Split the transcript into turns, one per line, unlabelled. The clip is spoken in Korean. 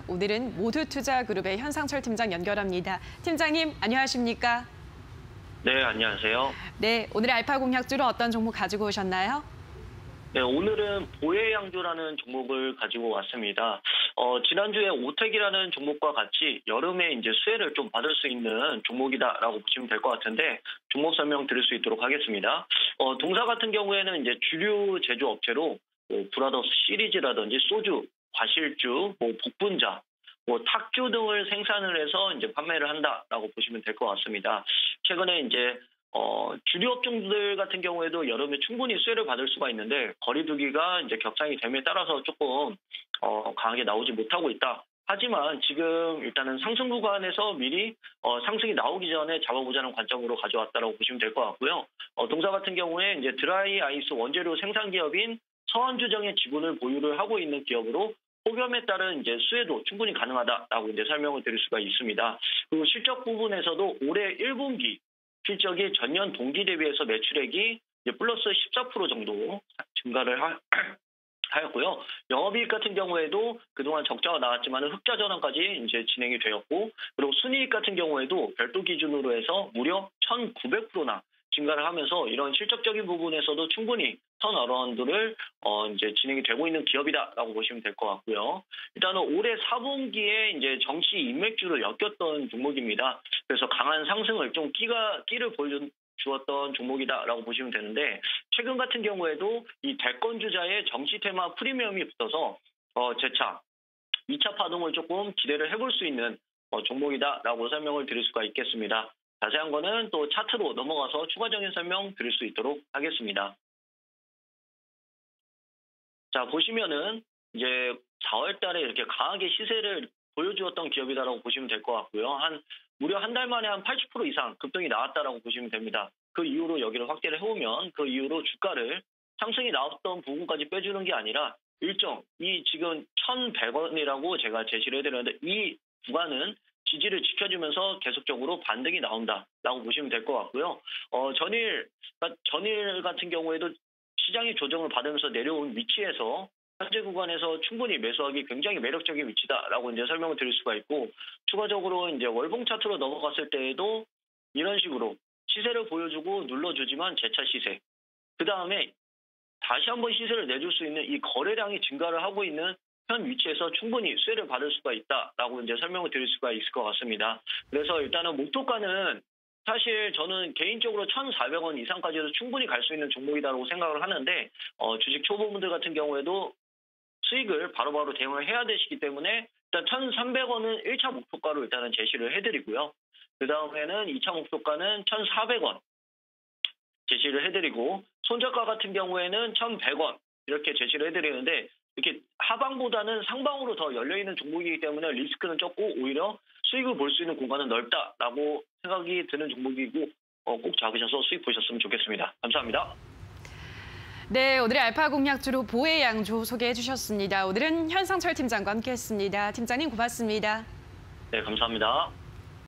오늘은 모두투자그룹의 현상철 팀장 연결합니다. 팀장님, 안녕하십니까?
네, 안녕하세요.
네, 오늘의 알파 공략주로 어떤 종목 가지고 오셨나요?
네, 오늘은 보혜양조라는 종목을 가지고 왔습니다. 지난주에 오텍이라는 종목과 같이 여름에 이제 수혜를 좀 받을 수 있는 종목이다라고 보시면 될 것 같은데 종목 설명 드릴 수 있도록 하겠습니다. 동사 같은 경우에는 이제 주류 제조업체로 브라더스 시리즈라든지 소주, 과실주, 복분자, 탁주 등을 생산을 해서 이제 판매를 한다라고 보시면 될 것 같습니다. 최근에 이제 주류 업종들 같은 경우에도 여름에 충분히 수혜를 받을 수가 있는데 거리두기가 이제 격상이 됨에 따라서 조금 강하게 나오지 못하고 있다. 하지만 지금 일단은 상승 구간에서 미리 상승이 나오기 전에 잡아보자는 관점으로 가져왔다라고 보시면 될 것 같고요. 동사 같은 경우에 이제 드라이 아이스 원재료 생산 기업인 서한주정의 지분을 보유를 하고 있는 기업으로 폭염에 따른 이제 수혜도 충분히 가능하다라고 이제 설명을 드릴 수가 있습니다. 그리고 실적 부분에서도 올해 1분기 실적이 전년 동기 대비해서 매출액이 이제 플러스 14% 정도 증가를 하였고요. 영업이익 같은 경우에도 그동안 적자가 나왔지만 흑자 전환까지 이제 진행이 되었고, 그리고 순이익 같은 경우에도 별도 기준으로 해서 무려 1,900%나 증가를 하면서 이런 실적적인 부분에서도 충분히 턴어라운드를 이제 진행이 되고 있는 기업이다라고 보시면 될 것 같고요. 일단은 올해 4분기에 이제 정시 인맥주를 엮였던 종목입니다. 그래서 강한 상승을 좀 끼를 보여주었던 종목이다라고 보시면 되는데 최근 같은 경우에도 이 대권주자의 정시 테마 프리미엄이 붙어서 재차 2차 파동을 조금 기대를 해볼 수 있는 종목이다라고 설명을 드릴 수가 있겠습니다. 자세한 거는 또 차트로 넘어가서 추가적인 설명 드릴 수 있도록 하겠습니다. 자, 보시면은 이제 4월 달에 이렇게 강하게 시세를 보여주었던 기업이다라고 보시면 될 것 같고요. 무려 한 달 만에 한 80% 이상 급등이 나왔다라고 보시면 됩니다. 그 이후로 여기를 확대를 해오면 그 이후로 주가를 상승이 나왔던 부분까지 빼주는 게 아니라 이 지금 1,100원이라고 제가 제시를 해드렸는데 이 구간은 지지를 지켜주면서 계속적으로 반등이 나온다라고 보시면 될 것 같고요. 전일 같은 경우에도 시장이 조정을 받으면서 내려온 위치에서 현재 구간에서 충분히 매수하기 굉장히 매력적인 위치다라고 이제 설명을 드릴 수가 있고, 추가적으로 이제 월봉 차트로 넘어갔을 때에도 이런 식으로 시세를 보여주고 눌러주지만 재차 시세. 그 다음에 다시 한번 시세를 내줄 수 있는 이 거래량이 증가를 하고 있는 현 위치에서 충분히 수혜를 받을 수가 있다라고 이제 설명을 드릴 수가 있을 것 같습니다. 그래서 일단은 목표가는 사실 저는 개인적으로 1,400원 이상까지도 충분히 갈 수 있는 종목이다라고 생각을 하는데 주식 초보분들 같은 경우에도 수익을 바로바로 대응을 해야 되시기 때문에 일단 1,300원은 1차 목표가로 일단은 제시를 해드리고요. 그 다음에는 2차 목표가는 1,400원 제시를 해드리고 손절가 같은 경우에는 1,100원 이렇게 제시를 해드리는데 이렇게 하방보다는 상방으로 더 열려있는 종목이기 때문에 리스크는 적고 오히려 수익을 볼 수 있는 공간은 넓다라고 생각이 드는 종목이고 꼭 잡으셔서 수익 보셨으면 좋겠습니다. 감사합니다.
네, 오늘의 알파 공략주로 보혜양조 소개해 주셨습니다. 오늘은 현상철 팀장과 함께했습니다. 팀장님 고맙습니다.
네, 감사합니다.